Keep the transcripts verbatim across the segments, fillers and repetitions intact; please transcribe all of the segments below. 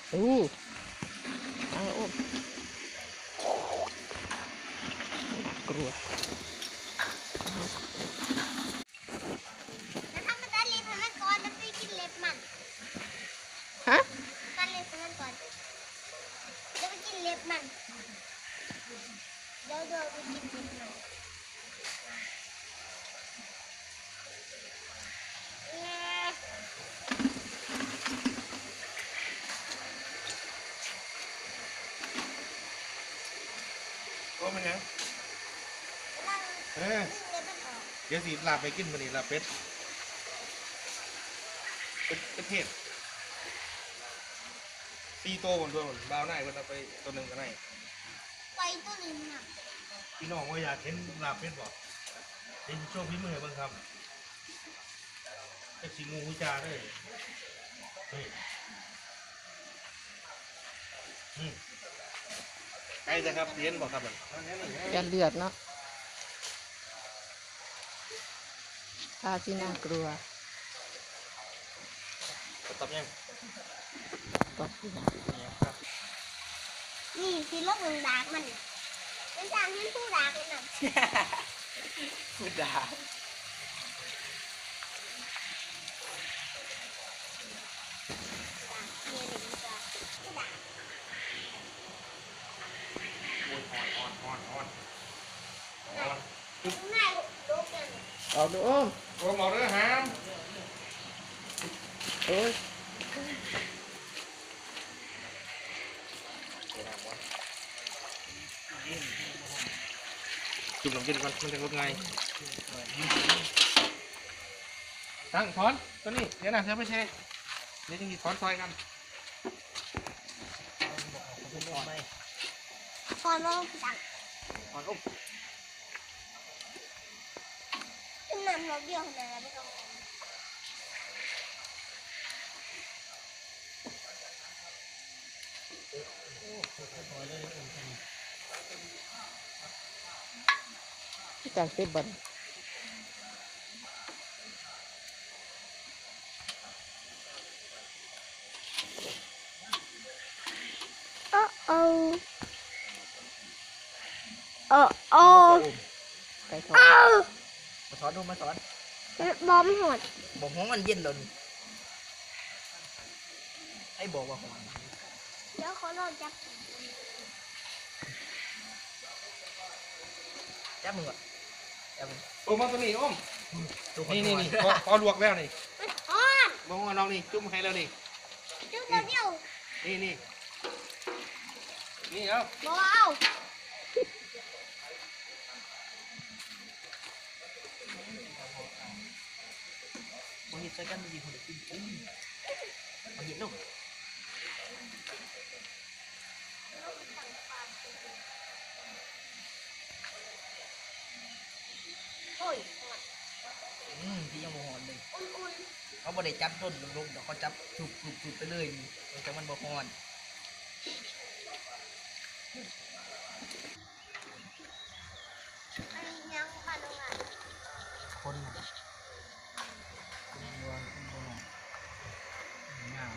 อู้เอาโอ้กลัวแล้วถ้ามันตัดเล็บให้มันก่อนแล้วไปกินเล็บมันฮะตัดเล็บให้มันก่อนแล้วไปกินเล็บมันเดี๋ยวเดี๋ยวไปกินเล็บมันโอ้มันยังเออเล็บมันออกเดี๋ยวสิลาไปกินมันนี่ลาเป็ดเป็ดเป็ดเทศตีโตบนตัวบ้าวหน้าคนเอาไปตัวหนึ่งก็ได้ไปตัวนี้มันอ่ะพี่น้องว่าอยากเห็นลาเป็ดบอกเห็นโชว์พี่มือบ้างครับเป็นสีงูหูจาด้วยเฮ้ยอืมไอ้จะครับเรียนบอกครับมันยันเลือดเนาะตาที่น่ากลัวตอบยังตบที่น่านี่สีลบหนึ่งดากมันเป็นจางเห็นผู้ดากเลยน่ะพูดด่าเมียเด็กจ้ะผู้ดากอ่อนอ่อนอ่อนอ่อนอ่อนง่ายลูกกันเอาดูโอ้มโอ้หมอเด้อหามโอ้ยจุ่มน้ำกินก่อนมันจะลดไงตั้งถอนตัวนี้เดี๋ยวนะเธอไม่ใช่เดี๋ยวจะมีถอนซอยกันพอน้องสั่งถอนอุ้มขึ้นน้ำรถเดียวขนาดนั้นไม่ต้องที่การเป็ดบันโอ้โอ้โอ้โอ้ไก่ทอดโอ้มาสอนดูมาสอนบอมหดบอกห้องมันเย็นเลยไอ้บอกว่าห้องเดี๋ยวเขาลองจับจับมึงก่อนจับมึงโอ้มาตัวนี้อ้อมทุกคนนี่นี่นี่พอพอลวกแล้วนี่มันอ่อนมองน้องนี่จุ่มให้แล้วนี่จุ๊บเดียวเดียวนี่นี่นี่เอาบอเอามาหยิบใส่กันมาหยิบคนเดียวกินปุ้งมาหยิบลูกโอ้ยอืมที่ยังโมหอนเลยอุ่นเขาบ่ได้จับต้นลงเดี๋ยวเขาจับถูกถูกถูกไปเลยนี่มันจะมันบ่หอนๆอันนี้ยังปลาลงอ่ะคนคนวัวคนวัวเงา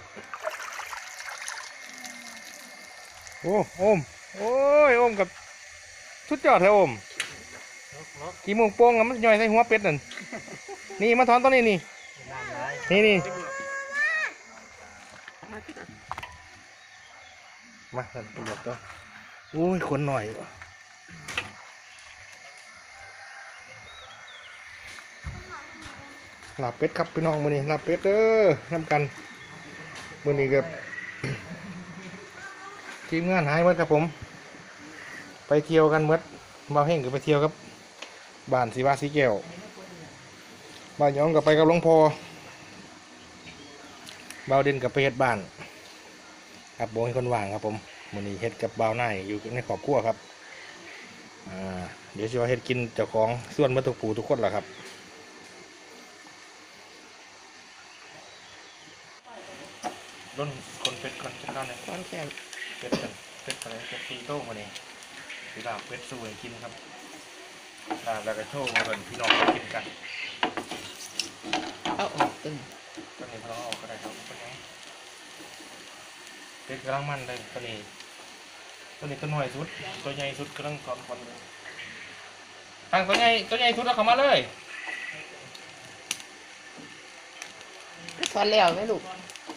โอ้โอมโอ้ยโอมกับชุดยอดแท้โอมกี่โมงโป่งอะมันย่อยใส่หัวเป็ดนั่นนี่มาถอนตัวนี้นี่นี่นี่มาท่านตำรวจตัวโอ้ยคนหน่อยลาบเป็ดครับพี่น้องมื้อนี้ลาบเป็ดเด้อน้ำกันมื้อนี้กับทีมงานหายหมดครับผม ไปเที่ยวกันหมดบ่าวเฮงก็ไปเที่ยวครับบ้านสีวาสีแก้วบ่าวหยองก็ไปกับหลวงพ่อบ่าวเด่นกับไปเฮ็ดบ้านครับบ่ให้คนว่างครับผมมื้อนี้เฮ็ดกับบ่าวนายอยู่ในครอบครัวครับอ่าเดี๋ยวสิว่าเฮ็ดกินเจ้าของส่วนมาทุกผู้ทุกคนล่ะครับล้นคนเป็ดก่อนจัดการเลยตอนแก่เป็ดกันเป็ดอะไรเป็ดตีโต้มาเนี่ยสีดาบเป็ดสวยกินครับดาบแล้วก็โชว์มาเป็นพี่น้องกินกันเอาออกตึงก็เห็นเขาเอาก็ได้ครับเป็นไงเป็ดเป็ดกำลังมันเลยตัวนี้ตัวนี้ตัวน้อยสุดตัวใหญ่สุดกำลังถอนควันเลยทางตัวใหญ่ตัวใหญ่สุดแล้วเข้ามาเลยสอนแล้วไหมลูก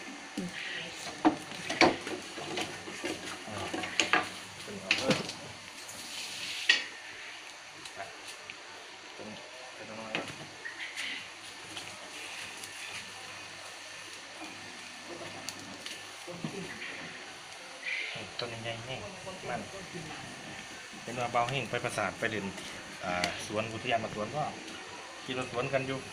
ต้นใหญ่ๆนี่มันเป็นว่าเบาแห้งไปประสาทไปเด่นอ่าสวนอุทยานมาสวนก็ขี่รถสวนกันอยู่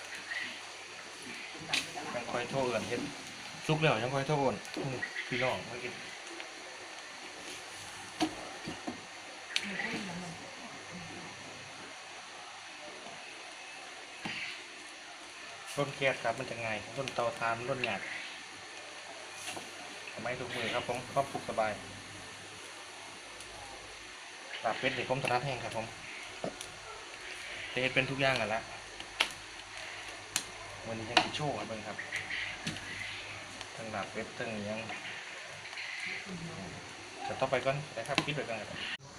ยังคอยโทษเอื่นเห็นซุกแล้วยังคอยโทษเอื่นพี่น้องเมื่อกี้ต้นแก๊สครับมันจะไงต้นเตาถ่านต้นหยาดทำไมทุกมือครับผมครอบคลุกสบายลาบเป็ดเด็กผมถนัดแห้งครับผมเทสเป็นทุกอย่างกันละวันนี้ยังกินโชว์ครับเบิ้งครับทั้งลาบเป็ดทั้งยังจะต่อไปก่อนนะครับคิดไปก่อนครับ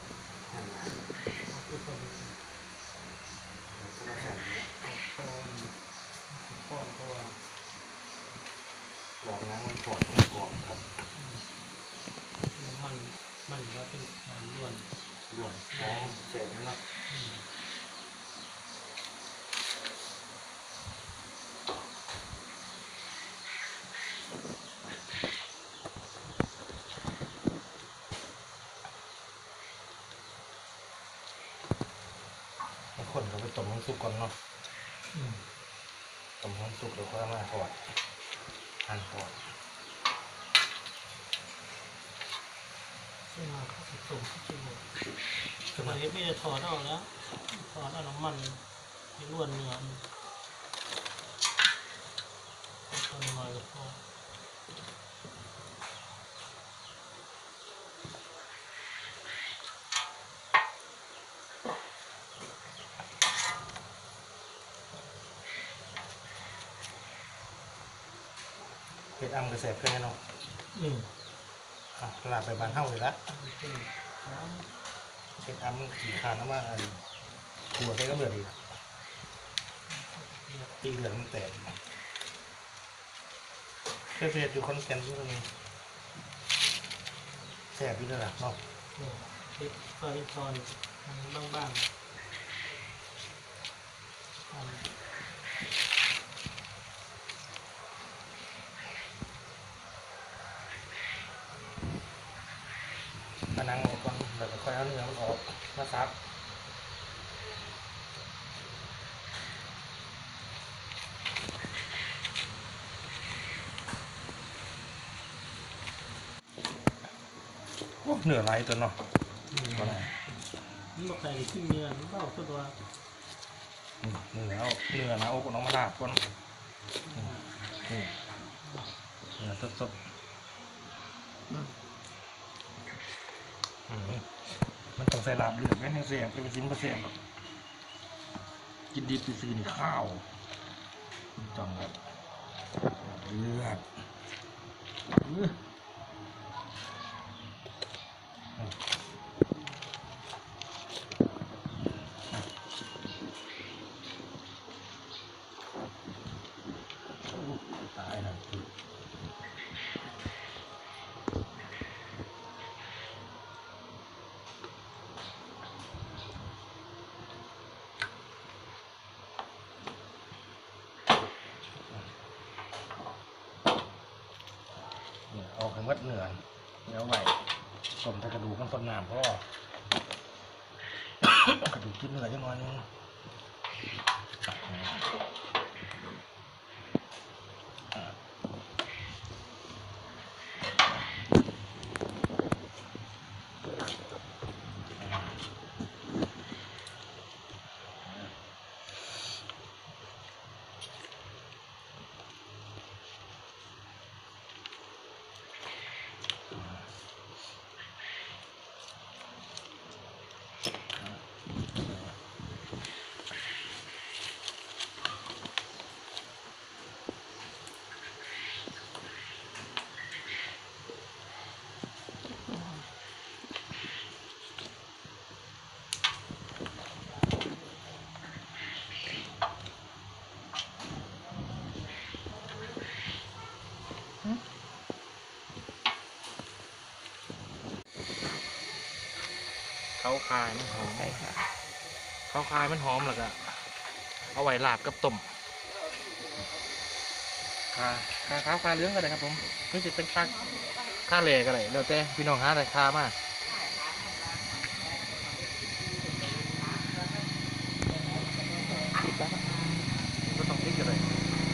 หลอกน้ำมันปวดกรอบครับมันมันก็เป็นมันล้วนหลวงน้องเสร็จแล้วคนก็ไปต้มน้ำซุปก่อนเนาะต้มน้ำซุปแล้วก็มาทอดหั่นทอดซึ่งมาผสมที่หมดสมัยนี้ไม่ได้ถอดออกแล้วถอดเอาน้ำมันให้ล้วนเนื้อตัวน้อยก็พอเป็ดอ่ำกระแสบขึ้นแน่นอนอืมอ่ะลาไปบ้านเฮาเลยละเป็นน้เป็ดอ่ำขี่คานน้ำมันอะไรหัวใส่ก็เบื่อดีตีเหลืองมันแตกเพื่อนๆอยู่คอนแกนที่ตรงนี้แสบอยู่ด้วยล่ะเนาะำเนี่ยเล็กซอยซอยมันบ้างๆอันผนังออกก่อนแล้วก็ค่อยเอาเนื้อมันออกมาซับโอ้เนื้อไหลตัวเนาะก็ได้มันบอกใส่ขึ้นเนื้อมันเบาตัวเนื้อเอาเนื้อนะโอ้ก็น้องมาลาบก่อนนี่เนื้อสดๆอืมมันต้องใส่ลาบเลือดไว้ในเสียงเป็นชิ้นเปอร์เซ็นต์กินดิบซื้อๆนี่ข้าวจังครับเลือดอื้อตายนะเอาให้มัดเนื้อแล้วไหวต้มแต่กระดูกมันต้นน้ำเพราะ กระดูกชิ้นเนื้อจังหน่อยนึงเขาคายมันหอมใช่ค่ะเขาคายมันหอมแล้วก็เอาไว้ลาบกับต้มคาคาขาวคาเหลืองก็ได้ครับผมไม่จะเป็นคาคาเหล่ก็ได้แล้วแต่พี่น้องหาอะไรคามาก็ต้องพริกกันเลย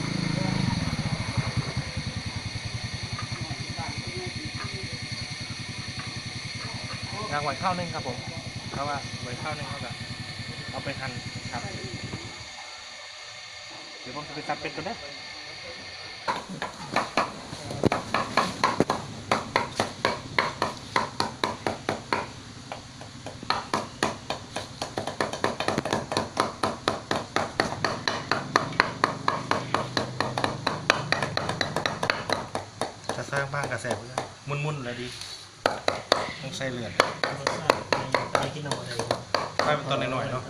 ยางไหวข้าวนึ่งครับผมเพราะว่าไหวข้าวนึ่งเขาจะเอาไปหั่นครับเดี๋ยวผมจะไปซับเป็ดก่อนนะจะสร้างบ้านกระแสเพื่อมุนๆเลยดีต้องใส่เลือดรสชาติในตายกินเอาอะไรใส่เป็นตอนหน่อยๆเนาะ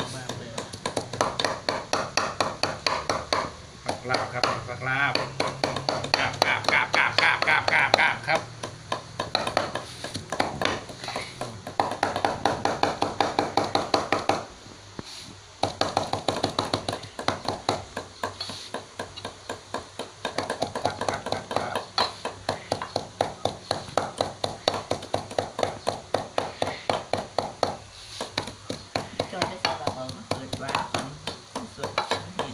ผักลาบครับผักลาบกาบกาบกาบกาบกาบกาบกาบกาบครับจอดได้สักระเบิดเกิดว่าสุดนี่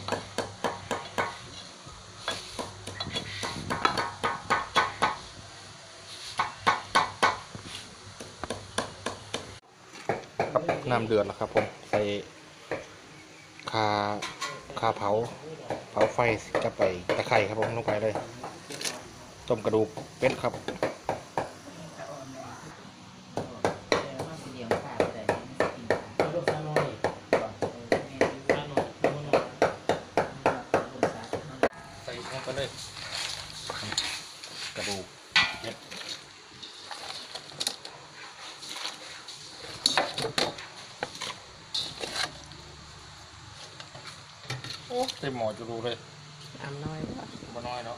ครับน้ำเดือดแล้วครับผมใส่คาคาเผาเผาไฟจะไปตะไคร่ครับผมลงไปเลยต้มกระดูกเป็ดครับเดี๋ยวขาดอะไรไม่กินขาดรสชาติน้อยก่อนเออแม่ชาหน่อยน้ำมันหน่อยคนสาดใส่ลงไปเลยกระดูกเป็ดโอ้เต็มหม้อจะดูเลยน้ำน้อยกว่าบ่น้อยเนาะ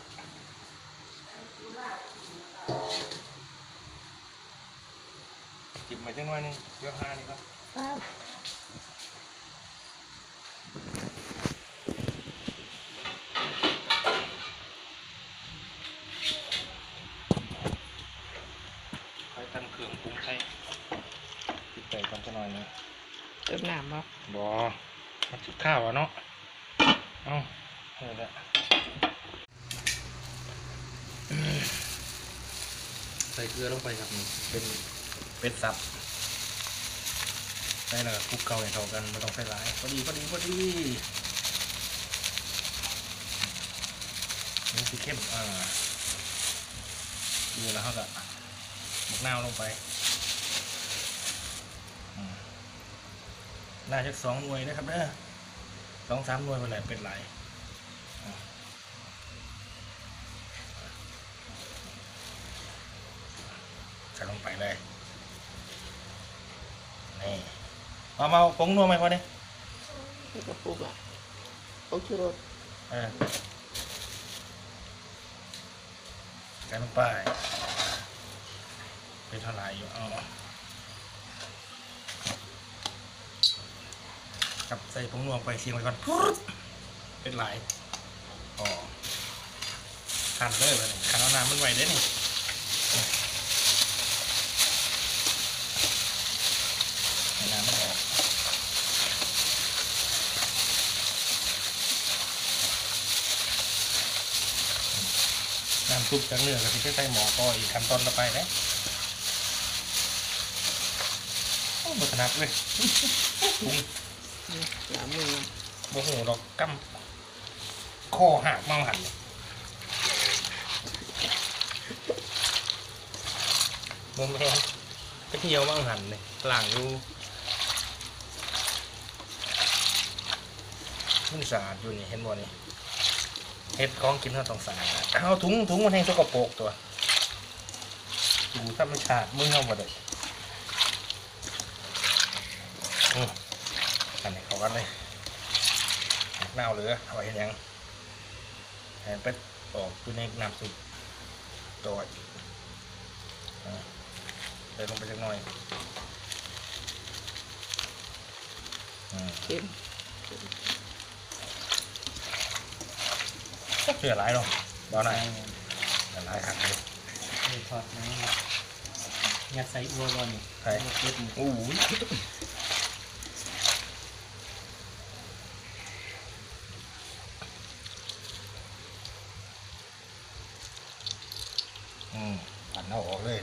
จิบมาจังหน่อยนึงเยอะห้านี่ครับครับไปตั้งเครื่องปรุงไทยติดใจกันจังหน่อยนึงเติมน้ำบ่บ่มันสิข้าวอ่ะเนาะเอ้าเออละใส่เกลือลงไปครับนี่เป็นเป็ดสับใส่แล้วก็คลุกเคล้าให้เข้ากันไม่ต้องใส่หลายพอดีพอดีพอดีนี่คือเข้มอ่าดูแล้วเขาก็หมกนาวลงไปอืมน่าจะสองหน่วยนะครับเด้อสองสามหน่วยเป็นไรเป็นไรอ่าใส่ลงไปเลยนี่เอามาผงนัวไหมพอเนี่ยนี่ก็ปลูกอ่ะปลูกชูรสเออใส่ลงไปเป็นเท่าไหร่อยู่เอากับใส่ผงนัวไปเสียงไว้ก่อนเป็นไหลอ๋อขันเลยไปเลยขันเอาน้ำมันไหวเด้นี่ให้น้ำมันออกน้ำซุปจากเนื้อก็ที่ใส่หม้อก็อีกขั้นตอนต่อไปนะโอ้บถนัดเลยถุงน้ำมือโมโหดอกกำคอหักเมาหันโมแมนกระเทียวเมาหันเลยหลังดูมันสะอาดอยู่นี่เห็นบ่นี่เห็ดของกินเราต้องสะอาดเอาถุงถุงมันแห้งสกปรกตัวดูธรรมชาติมึงเอาหมดเลยอืมอันนี้เข้ากันเลยน้าวเหลือเอาไว้เห็นยังแทนเป็ดออกอยู่ในน้ำซุปตัวอ่าเดินลงไปสักหน่อยเค็มเสือหลายเนาะบ้าหน่อยหลายหักเลยนี่ทอดนะยัดใส่อัวบอลนี่ใช่เก็บนี่โอ้ยอืมปั่นเอาออกเลย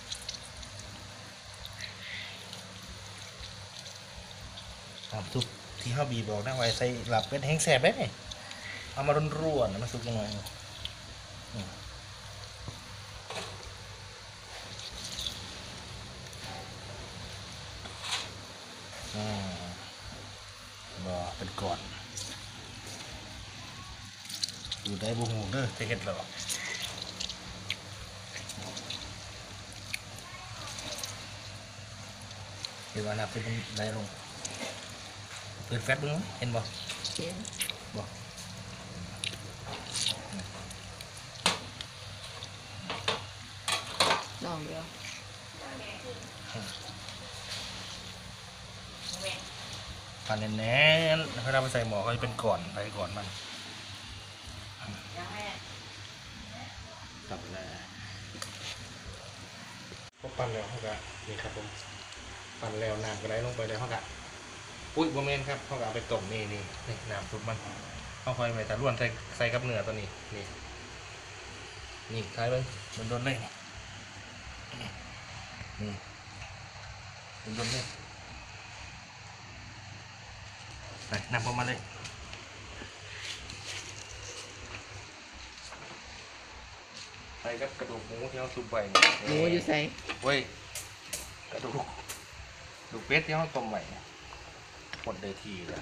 น้ำซุปที่เขาบีบอกนะไว้ใส่หลับเป็นแห้งแสบได้ไหมเอามาร่วนๆมาซุปยังไงอืมอ่าบ่เป็นก่อนอยู่ได้บุหูเด้อจะเห็ดหรอเห็นว่าน้ำเป็นไรลงเปิดแฟตบึ้งเห็นบ่เค็มบ่ลองเดียวผ่านแน่นๆถ้าเราไปใส่หม้อก็จะเป็นก่อนใส่ก่อนมันตับเลยพอปั่นแล้วเขาก็นี่ครับผมปั่นแล้วน้ำก็ไหลลงไปเลยเขาก็ปุ้ยบะเมนครับเขาก็เอาไปต้มนี่นี่นี่น้ำซุปมันเขาค่อยไปแต่ล้วนใส่ใส่กับเนื้อตัวนี้นี่นี่คล้ายไปมันโดนเลยนี่นี่มันโดนเลยไปนำเข้ามาเลยใส่กับกระดูกหมูที่เราซุปไว้หมูอยู่ใส่เว้ยกระดูกกระดูกเป็ดที่เราต้มไว้หมดเลยทีเลย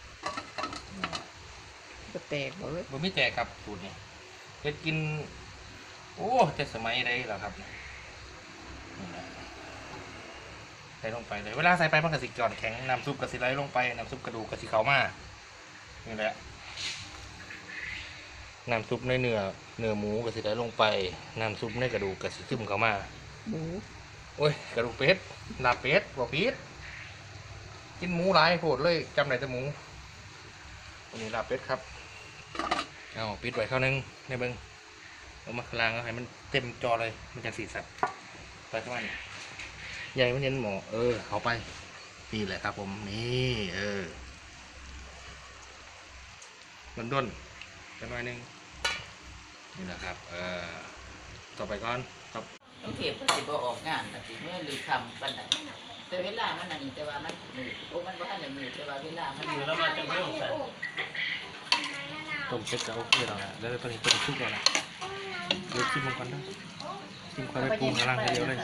ก็แตกบ่เว้ยมันไม่แตกครับสูตรนี้เฮ็ดกินโอ้จะสมัยใดแล้วครับนี่แหละใส่ลงไปเลยเวลาใส่ไปมันกระสิก่อนแข็งน้ำซุปกระสิไหลลงไปน้ำซุปกระดูกกระสิเข้ามานี่แหละน้ำซุปในเนื้อเนื้อหมูกระสิไหลลงไปน้ำซุปในกระดูกกระสิซึมเข้ามาหมูโอ้ยกระดูกเป็ดลาบเป็ดบอกพิษกินหมูหลายโหดเลยจำได้แต่หมูวันนี้ลาบเป็ดครับเอาปิดไว้ข้าวนึงในเบิ้งเอามาคลางให้มันเต็มจอเลยมันจะสีสันไปข้างในใหญ่มันเย็นหมอเออเอาไปนี่แหละครับผมนี่เออมันด้นกันหน่อยนึงนี่แหละครับเออต่อไปก่อนต่อต้องเทปก็สิบ่ออกงานแต่สิเมื่อหรือคำปันไหนแต่เวลามันอันนี้แต่ว่ามันมือโอ้มันบ่ทันได้มือแต่ว่าเวลามันอยู่แล้วมันจะไม่ต้องใส่ต้มเสร็จก็โอเคแล้วนะแล้วตอนนี้ต้มชุบแล้วนะเดี๋ยวชิมมันก่อนนะชิมค่อยไปปรุงกำลังเดียวเลย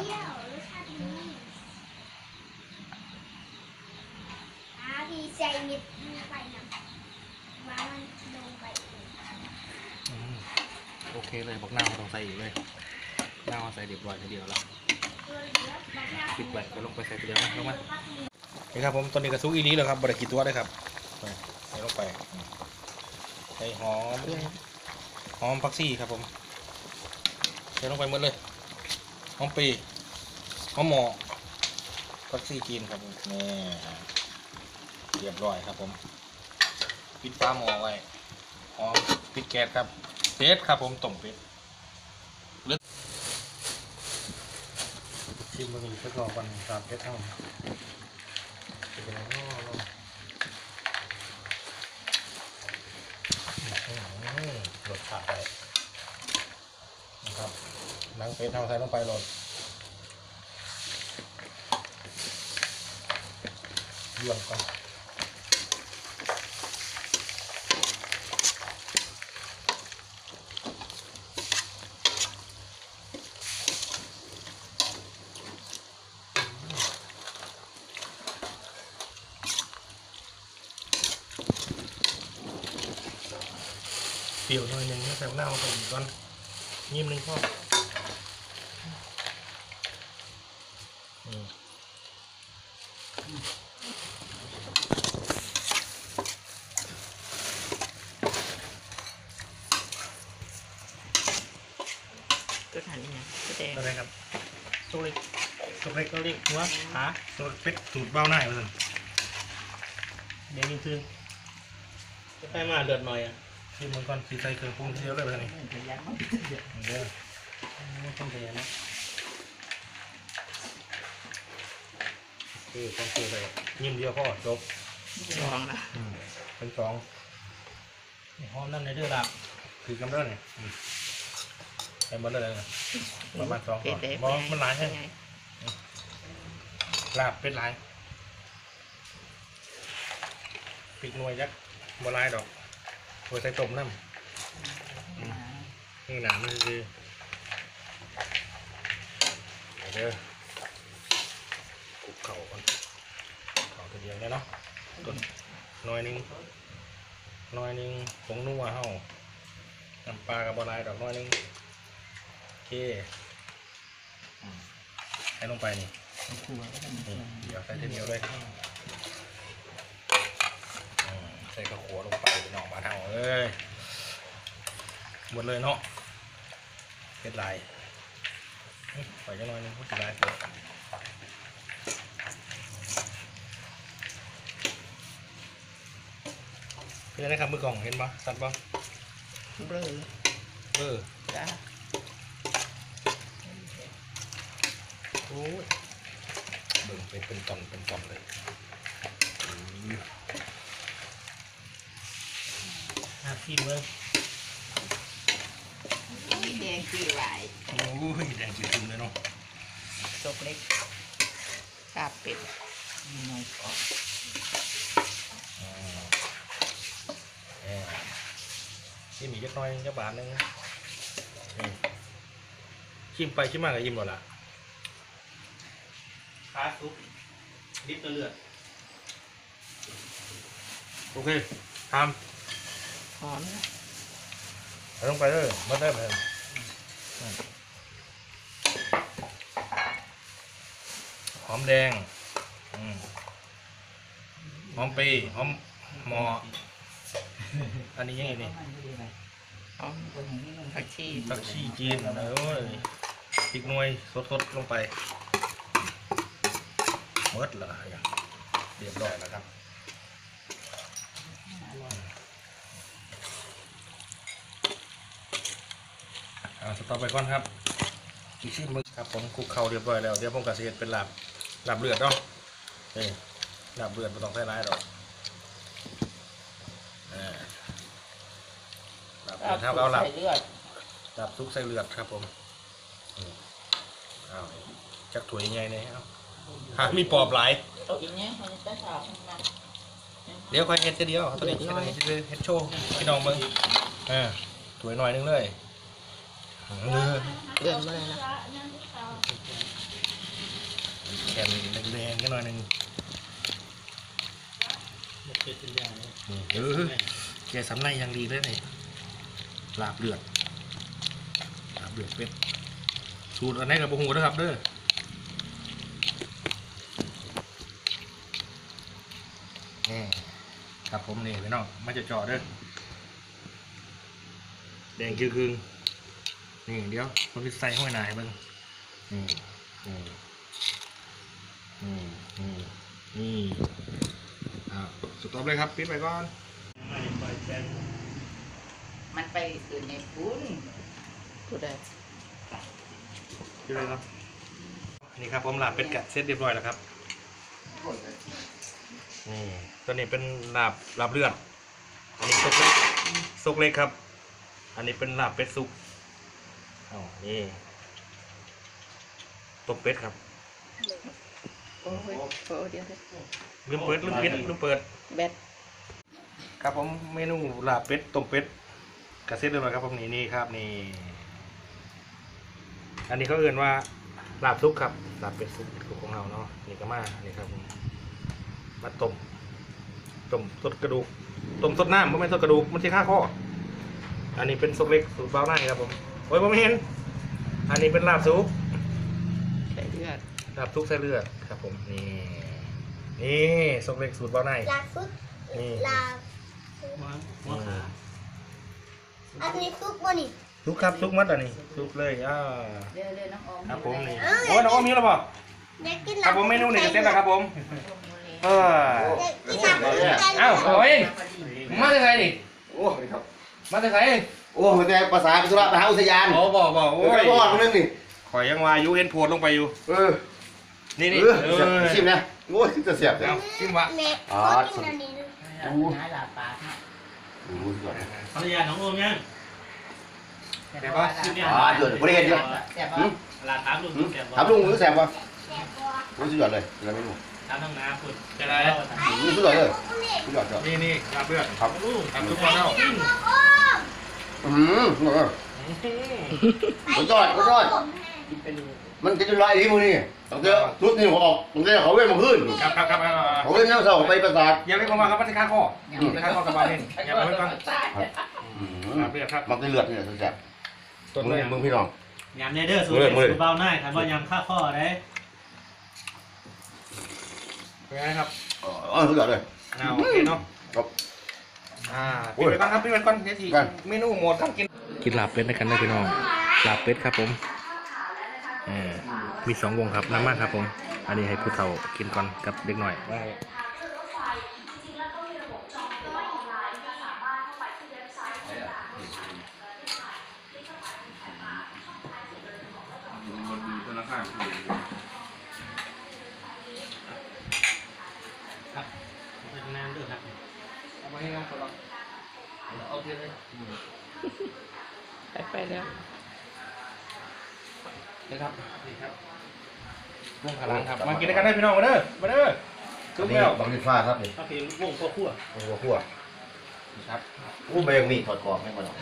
ดีใจนิดไปนะว่ามันลงไปอืมโอเคเลยบอกหน้าเขาต้องใส่อีกเลยหน้าเขาใส่เรียบร้อยทีเดียวแล้วปิดไว้ก็ลงไปใส่ทีเดียวนะลงมานี่ครับผมตอนนี้กระซุกอีนี้เลยครับบริกิตตัวเลยครับไปใส่ลงไปใส่หอมหอมผักชีครับผมใส่ลงไปหมดเลยหอมปีหอมหมอผักชีกินครับผมนี่เรียบร้อยครับผมปิดฝาหม้อไว้หอมปิดแก๊สครับเป็ดครับผมต้มเป็ดชิมบะหมี่ไส้กรอกวันสามเป็ดเท่าเป็นยังไงก็รสชาติไปนะครับหนังเป็ดเท่าใส่ลงไปโหลดเยี่ยมก่อนเปรี้ยวหน่อยหนึ่งนะแต่หน้ามันก็อีกก่อนยิ้มหนึ่งพ่ออืมก็ทานนี่นะก็แดงอะไรครับตัวเล็กตัวเล็กตัวเล็กหัวขาตัวเป็ดสูตรเบ้าหน้าเลยเดี๋ยวนี้คือจะไปมาเดือดหน่อยอ่ะที่มันก่อนสีใส่เครื่องปรุงเทียวเลยไปนี่ขยันมันเด้อไม่ต้องเสียนะคือต้องคือใส่ยิ้มเดียวพ่อจบลองนะอืมเป็นสองหอมน้ำในเดือดหลักคือกำเนิดนี่อืมใส่หมดเลยนะประมาณสองเป็ก่ดอนเด็กบอมันหลายให้ลาบเป็ดหลายพริกหน่วยยักษ์บัวลายดอกบัวใส่ต้มน้ำอืมนี่หนามันคือเดี๋ยวคลุกเข่าก่อนเข่าตัวเดียวได้เนาะต้นหน่อยหนึงหน่อยหนึงผงนัวเฮาน้ำปลากับบัวลายดอกหน่อยหนึงโอเคอืมให้ลงไปนี่ นี่เดี๋ยวใส่เส้นเหนียวด้วยอืมใส่กระขัวลงไปเป็นออกมาเท่าเอ้ยหมดเลยเนาะเผ็ดลายอื้อใส่จังหน่อยนึงพุทธิลายเผ็ดเป็นไงครับมือกล่องเห็นปะสัตว์ปะเบลอเออจ้าโอ้ยเบิ่งเป็นเป็นตอนเป็นตอนเลยอืมห้าขีดเลยมีแดงกี่ไหวโอ้ยแดงจืดๆเลยเนาะตกเล็กกาบเป็ดมีน้อยกว่าอ่าแหมที่มีจักหน้อยจักบาทหนึงนี่ชิมไปชิมมาก็ยิ้มหมดละขาซุปดิบเลือดโอเคทหอมนะำเอาลงไปเลยมาได้เลยหอมแดงอืมหอมปีหอมหมออันนี้ยังไงนี่หอมผักชีผักชีจีนโอ้ยพริกหน่วยสดๆลงไปเมิดละเรียบร้อยแล้วครับเอาสต๊อปไปก่อนครับอีกชิ้นมึงครับผมคลุกเข่าเรียบร้อยแล้วเดี๋ยวผมกับเสียเป็นลาบลาบเลือดเนาะนี่ลาบเลือดไม่ต้องใส่ร้ายหรอกอ่าลาบเลือดเท่ากับเอาลาบใส่เลือดลาบซุกใส่เลือดครับผมอืมอ้าวจักถวยยังไงเนี่ยเอาหามีปอบหลายเอาอีกเนี้ยมันจะสาวขึ้นมาเดี๋ยวค่อยเฮ็ดเดียวตัวนี้เฮ็ดอันนี้สิเฮ็ดโชว์พี่น้องเบิ่งอ่าถวยหน่อยนึงเลยเออเดือนมาเลยนะแข็งแดงๆกันหน่อยนึงหมดเป็ดเป็นอย่างนี้นี่เออแกสำในอย่างดีเลยนี่ลาบเลือดลาบเลือดเป็ดสูตรอันไหนกับบุหูนะครับเด้อนี่ครับผมนี่พี่น้องมาจะเจาะเด้อแดงคือคืนนี่เดี๋ยวผมจะใส่ห้อยนายเบิ่งนี่นี่นี่นี่นี่อ่าสต็อปเลยครับปิดไปก่อนไม่ปล่อยแป้งมันไปอื่นในปุ้นพูดได้ปิดเลยครับนี่ครับผมลาบเป็ดกะเสร็จเรียบร้อยแล้วครับนี่ตัวนี้เป็นลาบลาบเลือดอันนี้ซุกเล็กซุกเล็กครับ อันนี้เป็นลาบเป็ดซุกอ๋อนี่ต้มเป็ดครับโอ้ยโอ้เดี๋ยวลืมเปิดลืมปิดลืมเปิดแบตครับผมเมนูลาบเป็ดต้มเป็ดกระเซ็ตเลยครับผมนี่นี่ครับนี่อันนี้เขาเอื่นว่าลาบซุกครับลาบเป็ดซุกของเราเนาะนี่ก็มานี่ครับผมมาต้มต้มสดกระดูกต้มสดน้ำไม่เป็นสดกระดูกมันที่ข้าข้ออันนี้เป็นซุกเล็กสูตรเบาหน้าครับผมโอ้ยผมไม่เห็นอันนี้เป็นลาบซุกใส่เลือดลาบซุกใส่เลือดครับผมนี่นี่ซุกเล็กสูตรเบาหน้าลาซุปนี่ลาหัวหัวขาอันนี้ซุปบ่นี่ซุกครับซุกมัดอันนี้ซุกเลยอ่าเดี๋ยวเดี๋ยวน้องออมครับผมนี่โอ้ยน้องอ้อมมีแล้วเปล่าอยากกินครับผมเมนูนี่เสร็จแล้วครับผมโอ้โหเลยเออกินน้ำกันเอ้าเอาเองมาจากไหนนี่โอ้ครับมาจากไหนโอ้แต่ภาษาสุรมหาอุทยานโอ้บอกบอกโอ้โอ้ยยรอดนึงนี่ข่อยยังว่าอยู่เห็นโพดลงไปอยู่เออนี่นี่เออเอเสียบอชิมนะโอ้ยจะเสียบเลยเอาชิมวะแม่ขอกินอันนี้นึงหาหลาปากเนาะโอ้ยสุดยอดภรรยาของโอมยังแต่ว่าอ่าเดือดบริเวณเดียวแต่ว่าหืมลาถามลุงแกบอกถามลุงรู้แสบป่ะแซ่บกว่าโอ้ยสุดยอดเลยเราไม่รู้ถามทางนาคุณจะได้อืมสุดยอดเลยสุดยอดสุดยอดนี่นี่ลาบเลือดครับลูกทำทุกคนเอาอืมสุดยอดสุดยอดสุดยอดมันจะลอยที่มือนี่ตั้งแต่ชุดนี้ผมออกตั้งแต่เขาเว้นมาขึ้นครับครับครับเอาเอาเขาเว้นน้ำเสาไปประสาทอย่าไปกลัวมาครับมันจะฆ่าคอจะฆ่าคอกระบาดเองอย่าไปไว้ก่อนอืมลาบเลือดครับมันจะเลือดนี่แหละสุดแสบต้นมึเลงยมึงพี่น้องยำเนเดอร์สูตรสูตรเบาหน้าคันว่ายำข้าข้อได้เป็นไงครับอ๋อสุดยอดเลยเอาโอเคเนาะครับอ่าปิดไปก่อนครับปิดไปก่อนเดี๋ยวทีเมนูหมดครับกินกินลาบเป็ดด้วยกันนะพี่น้องลาบเป็ดครับผมเออมีสองวงครับน้ำมากครับผม อันนี้ให้ผู้เฒ่ากินก่อนกับเด็กหน่อยครับเป็นนานด้วยครับเอาไปให้น้องก่อนโอเคเลยไปไปแล้วนะครับนี่ครับวงขาลังครับมากินด้วยกันได้พี่น้องมาเด้อมาเด้อทุกแล้วบังดิฟ้าครับนี่ก็คือวงพ่อขั้วโอ้โหขั้วครับอู้ใบยังมีถอดกรอบให้มันออก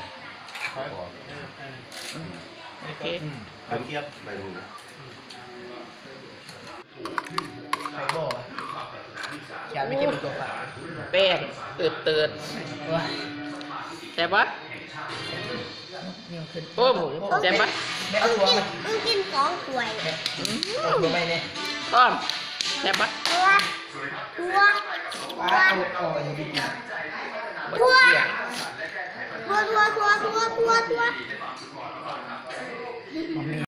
โอเคกระเทียมใบยังมีไปบ่อยากไม่กินตัวปลาแป้งเติดเติดแซ่บปะโอ้โหแซ่บปะต้องกินต้องกินสองถ้วยตัวไม่เนี่ยต้อมแซ่บปะตัวตัวตัวตัวตัวตัวตัวตัวตัว